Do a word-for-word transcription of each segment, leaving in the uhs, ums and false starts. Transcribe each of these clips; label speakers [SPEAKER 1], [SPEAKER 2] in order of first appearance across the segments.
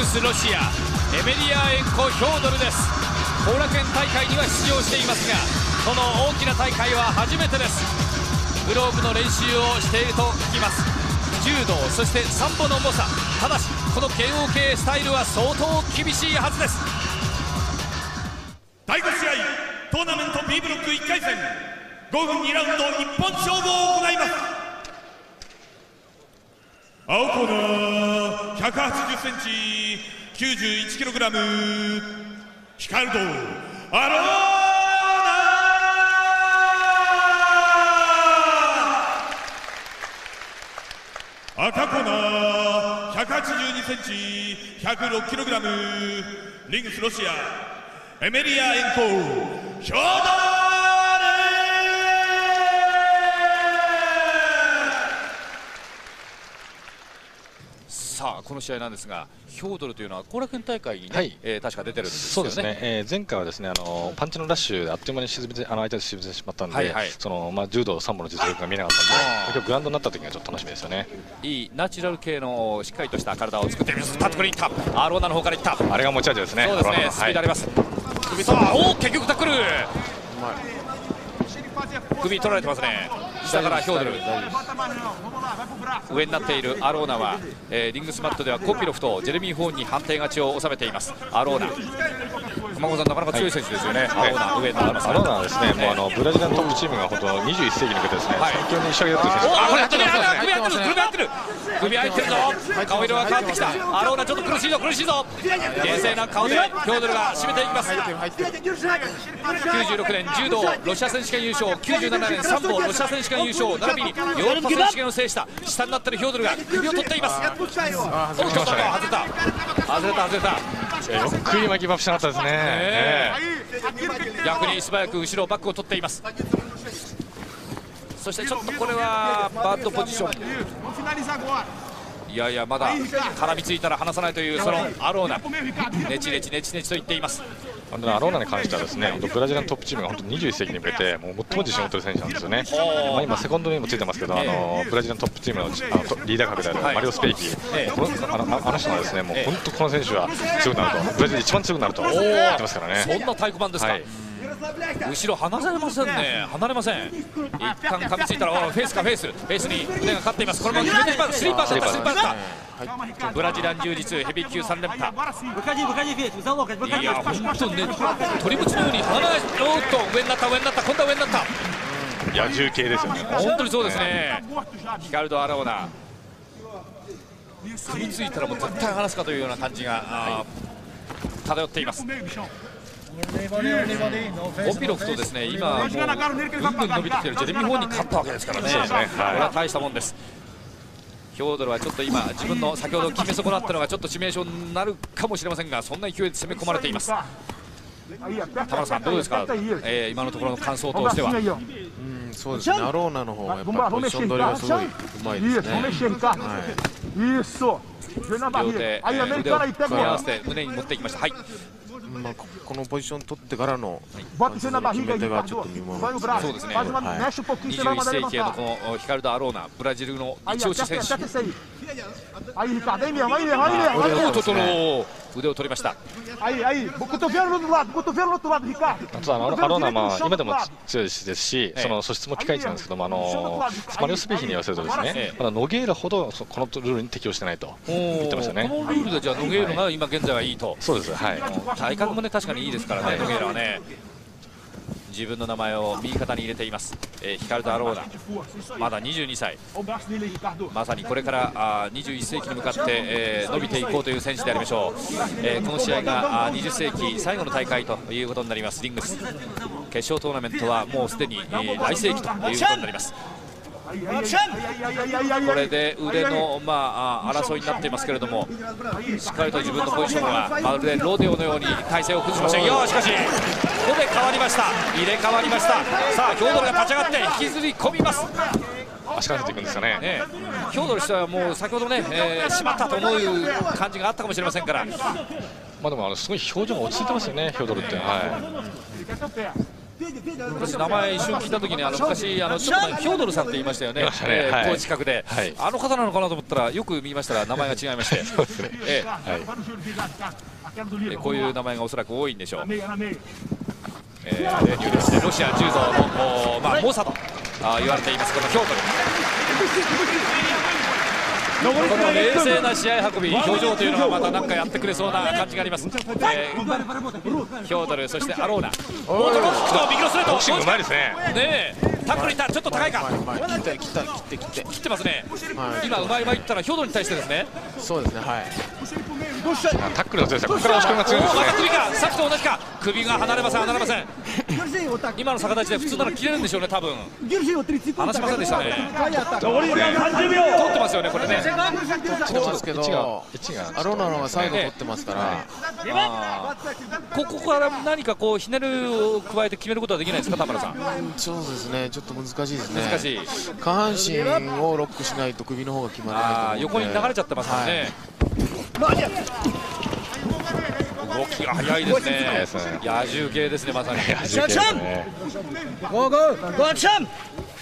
[SPEAKER 1] グスロシア、エメリアエンコ・ヒョードルです。後楽園大会には出場していますが、この大きな大会は初めてです。グローブの練習をしていると聞きます。柔道、そしてサンボの猛者、ただしこの ケーオーケー スタイルは相当厳しいはずです。
[SPEAKER 2] だいご試合トーナメント B ブロックいっかい戦、ごふんにラウンド一本勝負を行います。青コーナーひゃくはちじゅっセンチ きゅうじゅういちキログラム ヒカルド・アローナ。赤コーナーひゃくはちじゅうにセンチ ひゃくろくキログラム リングスロシア、エメリアエンコ・ヒョードル。
[SPEAKER 1] さあこの試合なんですが、ヒョードルというのは後楽園大会に、ね、はい、えー、確か出てるんですよね。
[SPEAKER 3] そうですね、えー、前回はですね、あのパンチのラッシュであっという間に沈めて、あの相手に沈めてしまったので、はいはい、そのまあ、柔道さんぼんの実力が見えなかったので、今日グラウンドになった時がちょっと楽しみですよね。
[SPEAKER 1] いいナチュラル系のしっかりとした体を作っています。タックルにいった、アローナの方からいった。
[SPEAKER 3] あれが持ち味ですね。
[SPEAKER 1] そうですね、スピードあります。はい、さあ、おお、結局タックル。首取られてますね。下からヒョードル、上になっているアローナは、えー、リングスマットではコピロフとジェレミー・ホーンに判定勝ちを収めています。アローナ、熊本さん、なかなか強い選手ですよね。はい、アローナ、上になります。
[SPEAKER 3] アローナはですね、もうあのブラジルのトップチームが本当にじゅういっ世紀に向けてですね、最強に仕上げてる選手。
[SPEAKER 1] あ、これ首入ってる、首入ってる、首入ってるぞ。顔色が変わってきた。アローナちょっと苦しいぞ、苦しいぞ。冷静な顔でヒョードルが締めていきます。きゅうじゅうろくねん柔道ロシア選手権優勝、きゅうじゅうななねんサンボロシア選手権優勝、並びにヨーロッパ選手権を制した下になっているヒョードルが首を取っています。外れた、外れた、外れた。
[SPEAKER 3] よく今ギブアップしなかったですね。え
[SPEAKER 1] ー、逆に素早く後ろバックを取っています。そしてちょっとこれはバッドポジション。いやいや、まだ絡みついたら離さないというそのアローナ、ネチネチネチネチと言っています。
[SPEAKER 3] アローナに関してはですね、本当ブラジルのトップチームが本当にじゅういっ世紀に向けてもう最も自信を持っている選手なんですよね。まあ今セコンドにもついてますけど、あのブラジルのトップチームのあのリーダー格であるマリオ・スペイキ、あのあの人はですね、もう本当この選手は強くなると、ブラジルで一番強くなると言ってますからね。
[SPEAKER 1] そんな太鼓判ですか。はい、後ろ離れませんね、離れません。一旦噛みついたらフェイスかフェイス、フェイスに腕がかかっています。これも決めています。スリーパーだった、スリーパーだった。ブラジラン柔術ヘビー級さん連覇。いや本当ね、鳥ぶちのように離れない。おっと上になった、上になった、今度は上になった。
[SPEAKER 3] 野獣系ですよね。
[SPEAKER 1] 本当にそうですね。ヒカルド・アローナ、噛みついたらもう絶対離すかというような感じが漂っています。オピロフとですね、今もうぐんぐん伸びてきているジェレミー・ホーンに勝ったわけですからね。これは大したもんです。ヒョードルはちょっと今自分の先ほど決め損なったのがちょっと致命傷になるかもしれませんが、そんな勢いで攻め込まれています。田村さんどうですか、えー、今のところの感想としては。うん、
[SPEAKER 4] そうですね、アローナの方がやっぱりポジション取りがすごいうまいですね。
[SPEAKER 1] 両手、えー、腕を組み合わせて胸に持っていきました。はい、
[SPEAKER 4] まあ、このポジション取ってからの決め手がちょっと見ものですね。
[SPEAKER 1] そうですね、はい、にじゅういっ世紀へのこのヒカルド・アローナ、ブラジルの一押し選手。腕を取りました。
[SPEAKER 3] アローナ、まあ今でも強いですし、その素質もピカイチなんですけども、あのマリオ・スペイキに言わせるとですね、まだノゲーラほどこのルールに適応してないと言ってましたね。
[SPEAKER 1] このルールでじゃあノゲーラが今現在はいいと。
[SPEAKER 3] そうです、はい。
[SPEAKER 1] 体格もね確かにいいですからね、ノゲーラはね。自分の名前を右肩に入れています、えー、ヒカルド・アローナ、まだにじゅうにさい、まさにこれからあにじゅういっ世紀に向かって、えー、伸びていこうという選手でありましょう。えー、この試合があにじゅっ世紀最後の大会ということになります。リングス決勝トーナメントはもうすでに、えー、来世紀ということになります。これで腕の、まあ、争いになっていますけれども、しっかりと自分のポジションはまるでロデオのように体勢を崩しました。いやしかしここで変わりました、入れ替わりました。さあヒョードルが立ち上がって引きずり込みます。
[SPEAKER 3] 足かせていくんですかね。
[SPEAKER 1] ね、ヒョードルとしてはもう先ほどね、えー、しまったと思う感じがあったかもしれませんから、
[SPEAKER 3] まあでもあのすごい表情が落ち着いてますよね、ヒョードルって。はい、
[SPEAKER 1] 私名前一瞬聞いた時にあの昔あのちょっと前ヒョードルさんって言いましたよね、
[SPEAKER 3] いましたね、はい、
[SPEAKER 1] こう近くで、はい、あの方なのかなと思ったらよく見ましたら名前が違いましてそうですね、ええ、はい、こういう名前がおそらく多いんでしょう。えー、ロシア柔道の、まあ、猛者とあ言われていますこのヒョードル。この冷静な試合運び、表情というのがまた何かやってくれそうな感じがあります。えー、ヒョードル、そしてアローナ、オートロックと右のストレート、
[SPEAKER 3] ボクシングうまいですね。
[SPEAKER 1] ねえ、タックルいった、ちょっと高いか、
[SPEAKER 4] 切って切って切って切って
[SPEAKER 1] 切ってますね。今うまいうまいったらヒョードルに対してですね。
[SPEAKER 4] そうですね、はい。
[SPEAKER 3] タックルが強いですね。ここから押し込みが強いですね。
[SPEAKER 1] また首か、さっきと同じか、首が離れません、離れません。今の逆立ちで普通なら切れるんでしょうね、多分。離しませんでしたね。取ってますよね、これね。
[SPEAKER 4] そうですけど、アローナの方がサイド取ってますから、
[SPEAKER 1] ここから何かこうひねるを加えて決めることはできないですか、田村さん。
[SPEAKER 4] そうですね、ちょっと難しいですね。
[SPEAKER 1] 難しい。
[SPEAKER 4] 下半身をロックしないと首の方が決まらないと思うので、
[SPEAKER 1] 横に流れちゃってますからね。動きが速いですね。野獣系ですね、まさに。
[SPEAKER 3] 野獣系ですね。
[SPEAKER 5] ゴーゴーゴーアクション。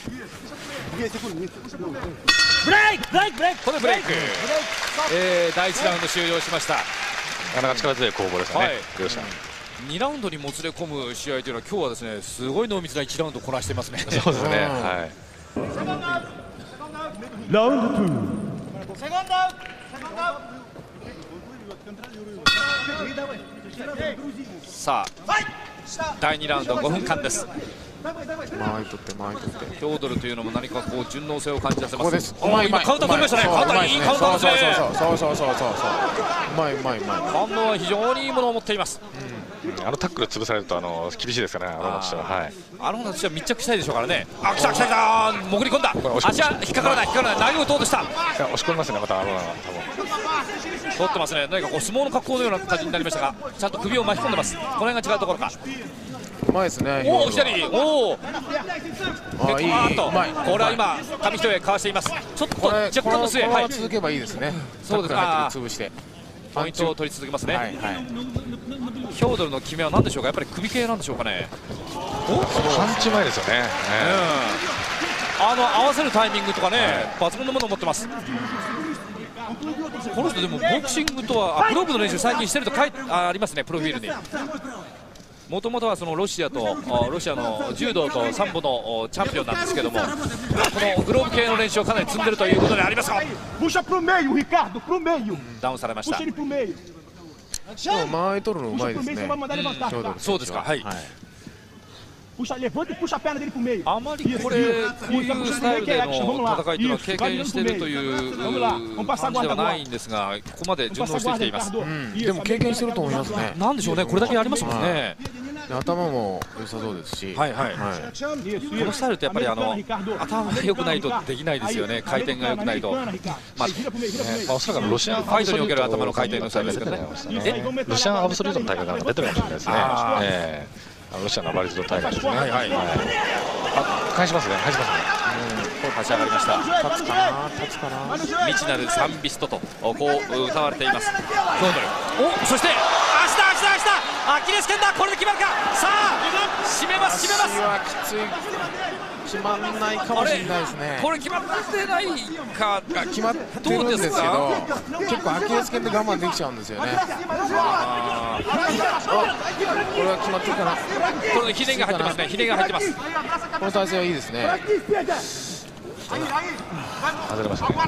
[SPEAKER 5] ブレイクブレイクブレイク。
[SPEAKER 1] これブレイク。えー、だいいちラウンド終了しました。
[SPEAKER 3] なかなか力強い攻防ですね。はい、両者。
[SPEAKER 1] にラウンドにもつれ込む試合というのは今日はですね、すごい濃密ないちラウンドこなしてますね。
[SPEAKER 3] そうですね。はい。
[SPEAKER 2] ラウンドツー。
[SPEAKER 1] さあ、だいにラウンドごふんかんです。
[SPEAKER 4] 前取って前取って
[SPEAKER 1] ヒョードルというのも何かこう順応性を感じさせます。
[SPEAKER 4] ここです。
[SPEAKER 1] 今カウンター取りましたね。カウンターいいカウンターですね。
[SPEAKER 4] そうそうそうそうそうそう。うまいうまいうまい。
[SPEAKER 1] 反応は非常にいいものを持っています。
[SPEAKER 3] あのタックル潰されるとあの厳しいですからね、アローナとしては。はい。
[SPEAKER 1] アローナとしては密着したいでしょうからね。あ、来た来た来た。潜り込んだ。足は引っかからない引っかからない。投げを通とした。
[SPEAKER 3] 押し込みますね、またアローナが多分。
[SPEAKER 1] 取ってますね。何かこう相撲の格好のような感じになりましたが、ちゃんと首を巻き込んでます。この辺が違うところか。
[SPEAKER 4] うまいですね。
[SPEAKER 1] おお、左。おお。
[SPEAKER 4] あ、いい。
[SPEAKER 1] とこれは今紙一重かわしています。ちょっと若干の末。
[SPEAKER 4] はい。続けばいいですね。
[SPEAKER 1] そうですか。
[SPEAKER 4] 潰して
[SPEAKER 1] ポイントを取り続けますね。
[SPEAKER 4] はいはい。
[SPEAKER 1] ヒョードルの決めは何でしょうか。やっぱり首系なんでしょうかね。
[SPEAKER 3] お、パンチ前ですよね。
[SPEAKER 1] うん。あの合わせるタイミングとかね、抜群のものを持ってます。この人でもボクシングとはグローブの練習最近してると書いてありますね、プロフィールに。もともとはそのロシアとロシアの柔道とサンボのチャンピオンなんですけども、このグローブ系の練習をかなり積んでるということでありますが、ダウンされました。
[SPEAKER 4] でも前取るのうまいですね。
[SPEAKER 1] そうですか。はい。あまりこれこういうスタイルでの戦いというのは経験しているという感じではないんですが、ここまで順応してきています。
[SPEAKER 4] でも経験してると思いますね。
[SPEAKER 1] なんでしょうね、これだけありますもんね。
[SPEAKER 4] 頭も良さそうですし、
[SPEAKER 1] はいはい。このスタイルってやっぱりあの頭が良くないとできないですよね。回転が良くないと。まあ
[SPEAKER 3] おそらくロシアン
[SPEAKER 1] ファイトにおける頭の回転のスタイルですけどね。
[SPEAKER 3] ロシアンアブソリュートの大会が出てるかもしれないですね。ロシアのバリズド大会ですね。はいはい。あ、返しますね。返しますね。
[SPEAKER 1] 立ち上がりました。
[SPEAKER 4] 立つかな、立つかな。
[SPEAKER 1] 未知なるサンビストとこう歌われています。ヒョードル。お、そして足だ足だ足だ。アキレス腱だ。これで決まるか。さあ、締めます締めます。
[SPEAKER 4] 足はきつい。決まらないかもしれないですね。
[SPEAKER 1] これ決まってないか。
[SPEAKER 4] 決まってるんですけど、結構アキレス腱で我慢できちゃうんですよね。あ、これは決まってるかな。
[SPEAKER 1] これひねが入ってますね。ひねが入ってます。
[SPEAKER 4] この体勢はいいですね。
[SPEAKER 3] 外れましたね。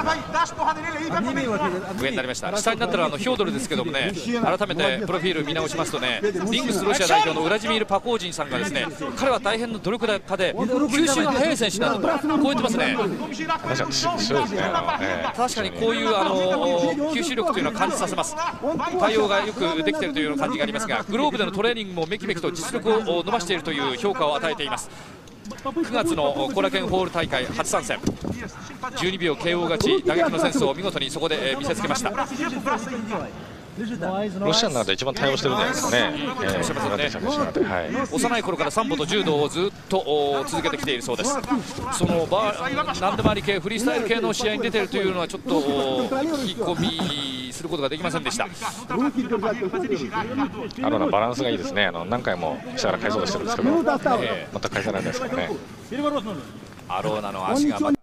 [SPEAKER 1] 上になりました。下になったらあのヒョードルですけどもね、改めてプロフィール見直しますとね、リングスロシア代表のウラジミール・パコージンさんがですね、彼は大変な努力家で吸収が速い選手なんだとこう言ってますね。
[SPEAKER 3] 確かに強いですね。
[SPEAKER 1] 確かにこういうあの吸収力というのは感じさせます。対応がよくできているというような感じがありますが、グローブでのトレーニングもめきめきと実力を伸ばしているという評価を与えています。くがつの後楽園ホール大会初参戦、じゅうにびょう ケーオー 勝ち打撃のセンスを見事にそこで見せつけました。
[SPEAKER 3] ロシアの中で一番対応してるんじゃないですかね。えーはい、
[SPEAKER 1] 幼い頃からサンボと柔道をずっと続けてきているそうです。そのバー何でもあり系フリースタイル系の試合に出ているというのはちょっと聞き込みすることができませんでした。
[SPEAKER 3] アローナバランスがいいですね。あの何回も下から返そうとしてるんですけど、えー、また返さないですからね。
[SPEAKER 1] アローナの足がまだ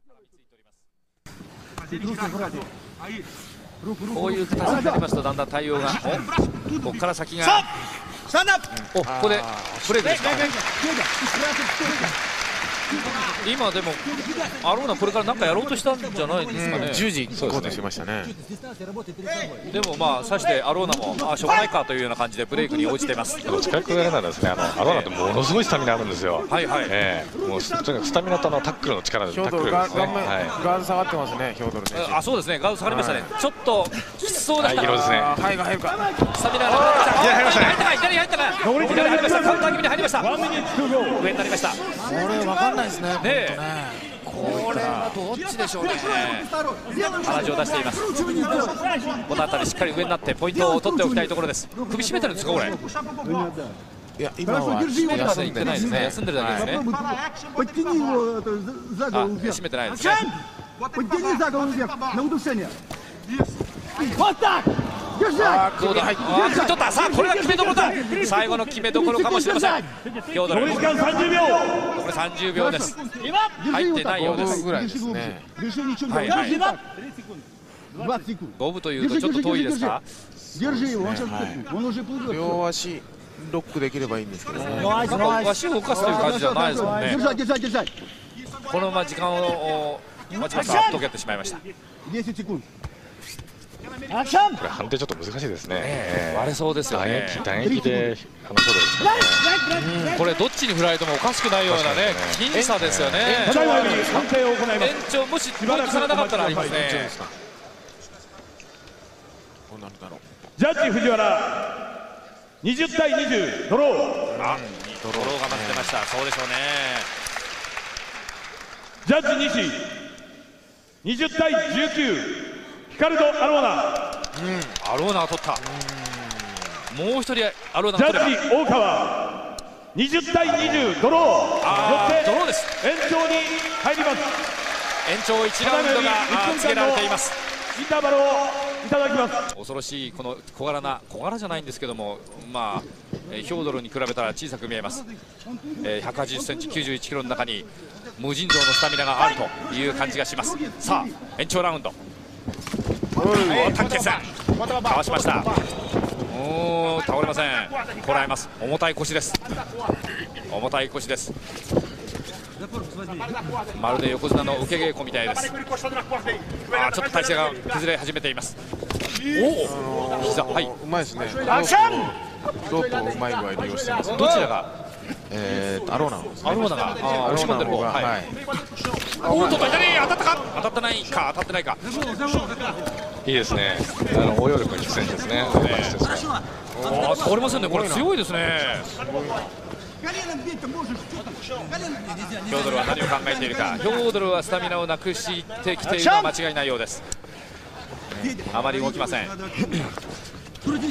[SPEAKER 1] こういう形になりますとだんだん対応がここから先がおここでブレイクですか。今でもアローナこれから何かやろうとしたんじゃないですかね。
[SPEAKER 4] じゅうじ行こうとしましたね。
[SPEAKER 1] でもまあさしてアローナもあしょうがないかというような感じでブレイクに応じています。
[SPEAKER 3] 近くやるならですね、あのアローナってものすごいスタミナあるんですよ。
[SPEAKER 1] はいはい。
[SPEAKER 3] ええ、もうとにかくスタミナとあのタックルの力でタックルですね。
[SPEAKER 4] ガード下がってますね、ヒョードル選手。
[SPEAKER 1] あ、そうですね、ガード下がりましたね。ちょっときつそうだ。
[SPEAKER 3] 色ですね。
[SPEAKER 4] はいが入るか。
[SPEAKER 1] スタミナが入りました。入ったか、左に入ったか。左に入りました。カウンター気味に入りました。上になりました。
[SPEAKER 4] これわかんないですね。
[SPEAKER 1] ね。これはどっちでしょうね。鼻血を出しています。この辺りしっかり上になってポイントを取っておきたいところです。首絞めてるんですかこれ。
[SPEAKER 4] いや今は
[SPEAKER 1] 締めまで行ってないですね。休んでるだけですね。あ、締めてないですね。あ、どうだ。あ、取った。さあこれが決めどころだ。最後の決めどころかもしれません。ヒョードル。残りさんじゅうびょう。これさんじゅうびょうです。入ってないようです。
[SPEAKER 4] ぐらいですね。
[SPEAKER 1] はいはい。五分というとちょっと遠いですか。
[SPEAKER 4] 両足ロックできればいいんですけどね。
[SPEAKER 1] 足を動かすという感じじゃないですもんね。このまま時間を待ちますとあっとけてしまいました。
[SPEAKER 3] これ判定ちょっと難しいですね。
[SPEAKER 1] えー、割れそうですよね。
[SPEAKER 3] 打撃であのそうですからね。
[SPEAKER 1] これどっちに振られてもおかしくないようなね僅差ですよね。延長もしポイントされなかったらありますね。
[SPEAKER 2] ジャッジ藤原にじゅうたいにじゅうドロー。
[SPEAKER 1] あ、ドローが待ってました。そうでしょうね。
[SPEAKER 2] ジャッジ西にじゅうたいじゅうきゅうヒカルド・アローナ。
[SPEAKER 1] アローナが取った。もう一人アローナ
[SPEAKER 2] ジ
[SPEAKER 1] が取れば。
[SPEAKER 2] ャッジ大川にじゅうたいにじゅうドロー。
[SPEAKER 1] あー、
[SPEAKER 2] よって
[SPEAKER 1] ドローです。
[SPEAKER 2] 延長に入ります。
[SPEAKER 1] 延長いちラウンドがつけられています。
[SPEAKER 2] インターバルをいただきます。
[SPEAKER 1] 恐ろしいこの小柄な小柄じゃないんですけども、まあ、えー、ヒョードルに比べたら小さく見えます。えー、ひゃくはちじゅっセンチきゅうじゅういちキロの中に無尽蔵のスタミナがあるという感じがします。さあ延長ラウンド。タッケさんかわしました。おー、倒れません。こらえます。重たい腰です。重たい腰です。まるで横綱の受け稽古みたいです。あー、ちょっと体勢が崩れ始めています。おお、膝、はい、
[SPEAKER 4] うまいですね。ロープをうまい具合利用してます。
[SPEAKER 1] どちらが
[SPEAKER 4] えー、アローナ
[SPEAKER 1] アローナが押し込んでる方が、はい、おー、と左当たったか、当たってないか、当たってないか。
[SPEAKER 3] いいですね。あの応用力が効く選手ですね。
[SPEAKER 1] ああ、倒れませんね。これ強いですね。ヒョードルは何を考えているか。ヒョードルはスタミナをなくしてきているのは間違いないようです。あまり動きません。
[SPEAKER 4] この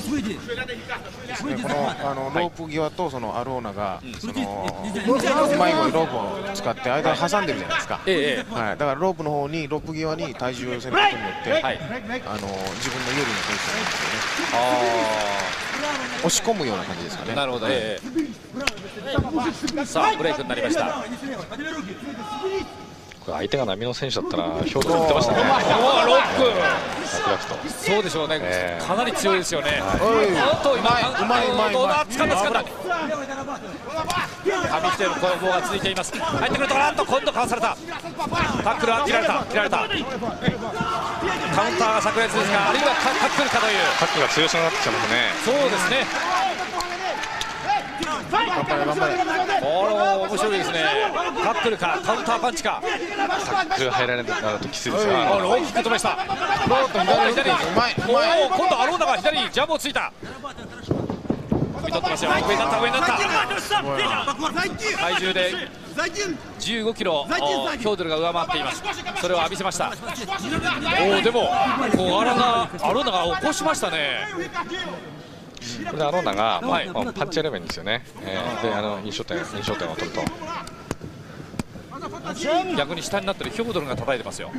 [SPEAKER 4] あのロープ際とそのアローナがそのうまい具合ロープを使って間に挟んでるじゃないですか。
[SPEAKER 1] ええ、
[SPEAKER 4] はい、だからロープの方にロープ際に体重を寄せることによって、はい、あの自分の有利なポジションなんですよね。あ、押し込むような感じですかね。
[SPEAKER 1] なるほど。ええ、さあブレイクになりました。
[SPEAKER 3] これ相手が波の選手だったらヒョードル打ってましたね。
[SPEAKER 1] おお、ロック。そうでしょうね、
[SPEAKER 3] えー、
[SPEAKER 1] かなり強いですよね。
[SPEAKER 4] あと今うまいうまい、
[SPEAKER 1] どうだ、掴んだ掴んだ。紙一重の攻防が続いています。入ってくるところ、あっと今度かわされた。タックルは切られた、切られた。カウンターが炸裂ですが、あるいはタックルかという。
[SPEAKER 3] タックルが強さになってきてますね。
[SPEAKER 1] そうですね。
[SPEAKER 4] 頑張れ頑張れ。
[SPEAKER 1] おお、面白いですね。タックルかカウンターパンチか。
[SPEAKER 3] タックル入られないときついですよ。
[SPEAKER 1] ローキック止めした。
[SPEAKER 4] ローと左左うまい。
[SPEAKER 1] おお、今度アローナが左にジャブをついた。踏み取ってますよ。上になった、上になった。体重でじゅうごキロヒョードルが上回っています。それを浴びせました。おお、でもこうアローナアローナが起こしましたね。
[SPEAKER 3] これでアローナが、
[SPEAKER 1] はい、
[SPEAKER 3] まあ、パンチエレメンですよね、えー、であの印象点印象点を取ると
[SPEAKER 1] 逆に下になってるヒョードルが叩いてますよ。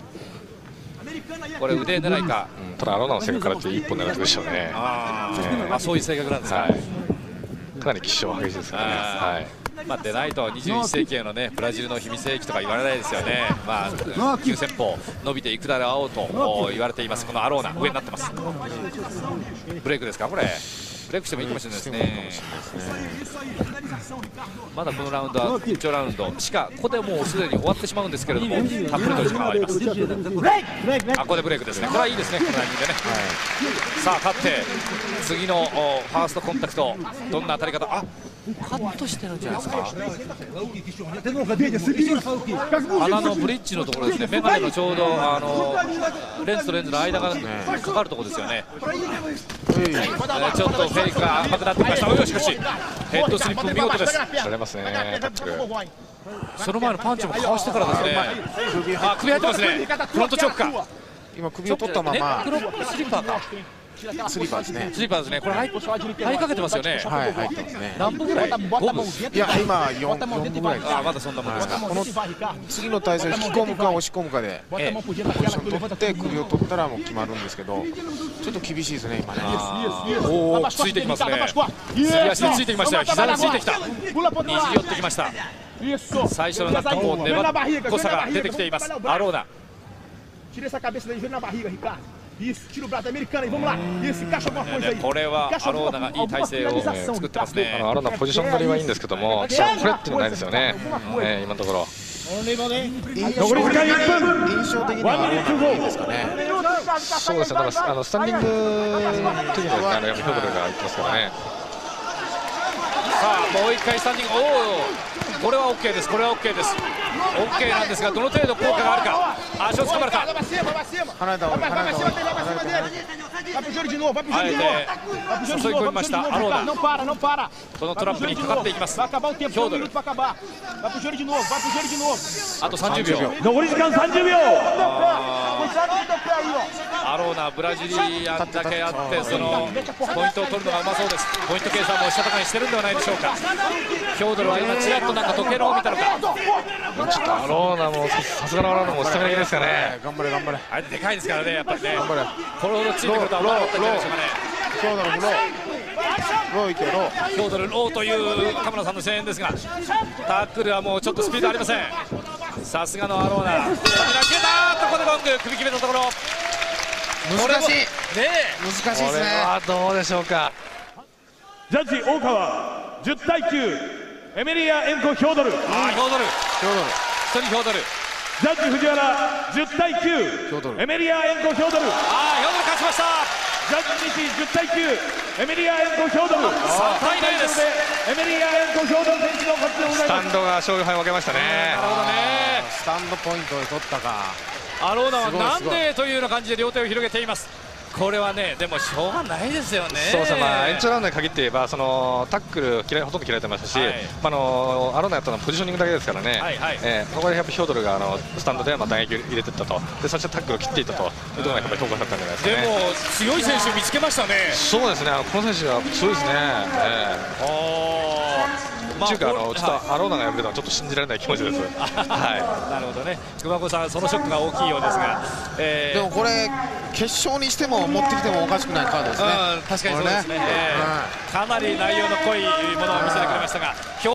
[SPEAKER 1] これ腕狙いか、
[SPEAKER 3] うん、ただアローナの性格からって一本狙ってくるでしょうね。
[SPEAKER 1] あ、えー、あ、そういう性格なんですか、
[SPEAKER 3] はい、かなり気性激しいですからね。はい、
[SPEAKER 1] まあ、でないとにじゅういっ世紀への、ね、ブラジルの秘密兵器とか言われないですよね。まあ、急先鋒伸びていくだろうと言われています。このアローナ上になってます。ブレイクですか、これブレイクしてもいいかもしれないですね。まだこのラウンドは延長ラウンドしか、ここでもうすでに終わってしまうんですけれども、たっぷりと時間があります。あ、ここでブレイクですね。これはいいですね、このタイミングでね。はい、さあ勝って次のファーストコンタクト、どんな当たり方、あ、カットしてるんじゃないですか。鼻のブリッジのところですね。メガネのちょうどあのレンズとレンズの間がかかるところですよね。ちょっとフェイクが甘くなってきました。およ、しかしヘッドスリップ見事です。
[SPEAKER 3] されますね、タックル。
[SPEAKER 1] その前のパンチもかわしてからですね。あ、首入ってますね。フロントチョークか。
[SPEAKER 4] 今首を取ったまま
[SPEAKER 1] ネックロックスリッパーか。
[SPEAKER 4] スリーパーですね。
[SPEAKER 1] スリーパーですね。これ入りかけてますよね。
[SPEAKER 4] はい、入ってますね。
[SPEAKER 1] 何分ぐらい？ごぶ。
[SPEAKER 4] いや、今四分ぐらいです。
[SPEAKER 1] あ、まだそんなもんですか。
[SPEAKER 4] この次の体勢を引き込むか押し込むかでポジション取って首を取ったらもう決まるんですけど、ちょっと厳しいですね今ね。
[SPEAKER 1] おお、ついてきますね。すり足でついてきましたよ。膝でついてきた。にじり寄ってきました。最初のなんかこう粘っこさが出てきています。アローナ。これはアローナがいい体勢を作ってますね。
[SPEAKER 3] あのアローナポジション取りはいいんですけども、これっていうのないですよね、えー、今のところ。
[SPEAKER 4] 印象的にはアローナがいいですかね。
[SPEAKER 3] そうですね、だからあのスタンディング的にはあのやっぱヒョードルがいってますからね。
[SPEAKER 1] さあもう一回スタンディング、おお、これは OK です。これは OK です。 OK なんですが、どの程度効果があるか。足をつかまれた。
[SPEAKER 4] 離れた方がいい、離れた方がいい。
[SPEAKER 1] あえて誘い込みましたアローナ。このトラップにかかっていきますヒョードル。あとさんじゅうびょう、
[SPEAKER 2] 残り時間さんじゅうびょう。
[SPEAKER 1] アローナブラジリアンだけあってそのポイントを取るのがうまそうです。ポイント計算もしたたかにしてるんではないでしょうか。ヒョードルは今ちらっとなんか時計の方を見たのか。
[SPEAKER 3] ちょっとアローナもさすがのアローナもスタミナ切れですかね。
[SPEAKER 4] 頑張れ頑張れ。
[SPEAKER 1] あれでかいですからね、やっぱりね。
[SPEAKER 4] 頑張れ。
[SPEAKER 1] これほどついてくるとは思わなかったんじゃないでしょうかね。
[SPEAKER 4] ヒョードルのローローいけロー。
[SPEAKER 1] ヒョードルローというカムラさんの声援ですが、タックルはもうちょっとスピードありません。さすがのアローナ。スタミナ切れた。ここでロング首決めたところ。
[SPEAKER 4] 難しい。
[SPEAKER 1] ね
[SPEAKER 4] 難しいですね。
[SPEAKER 3] これはどうでしょうか。
[SPEAKER 2] ジャッジ大川じゅうたいきゅう、エメリア・エンコ・ヒョードル。
[SPEAKER 1] ああ、ヒョードル。
[SPEAKER 4] ヒョードル。
[SPEAKER 1] 一人ヒョードル。
[SPEAKER 2] ジャッジ藤原じゅうたいきゅう、エメリア・エンコ・ヒョードル。
[SPEAKER 1] ああ、ヒョードル勝ちました。
[SPEAKER 2] ジャッジ西じゅうたいきゅう、エメリア・エンコ・ヒョードル。
[SPEAKER 1] さんたいゼロです。
[SPEAKER 2] エメリア・エンコ・ヒョードル選手の勝ちでございます。
[SPEAKER 3] スタンドが勝敗を分けましたね。
[SPEAKER 1] なるほどね。
[SPEAKER 4] スタンドポイントで取ったか。
[SPEAKER 1] アローナはなんでというような感じで両手を広げています。これはね、でもしょうがないですよね。
[SPEAKER 3] そうですね、まあ、延長ラウンドに限って言えばそのタックル嫌いほとんど切られてましたし、はい、まあ、あのアローナやったのはポジショニングだけですからね、はいはい、えー、ここでやっぱヒョードルがあのスタンドでまあ打撃を入れていったと、でそしてタックルを切っていったというところがやっぱり評価されたんじゃないですかね。
[SPEAKER 1] でも強い選手見つけましたね。
[SPEAKER 3] そうですね、あのこの選手は強いですね。えーっていうか、あのちょっとアローナが敗れたのはちょっと信じられない気持ちです。はい。
[SPEAKER 1] なるほどね。熊子さん、そのショックが大きいようですが、えー、
[SPEAKER 4] でもこれ決勝にしても持ってきてもおかしくないカードですね。
[SPEAKER 1] うん、確かにそうですね。ね、えー、かなり内容の濃いものを見せてくれましたが。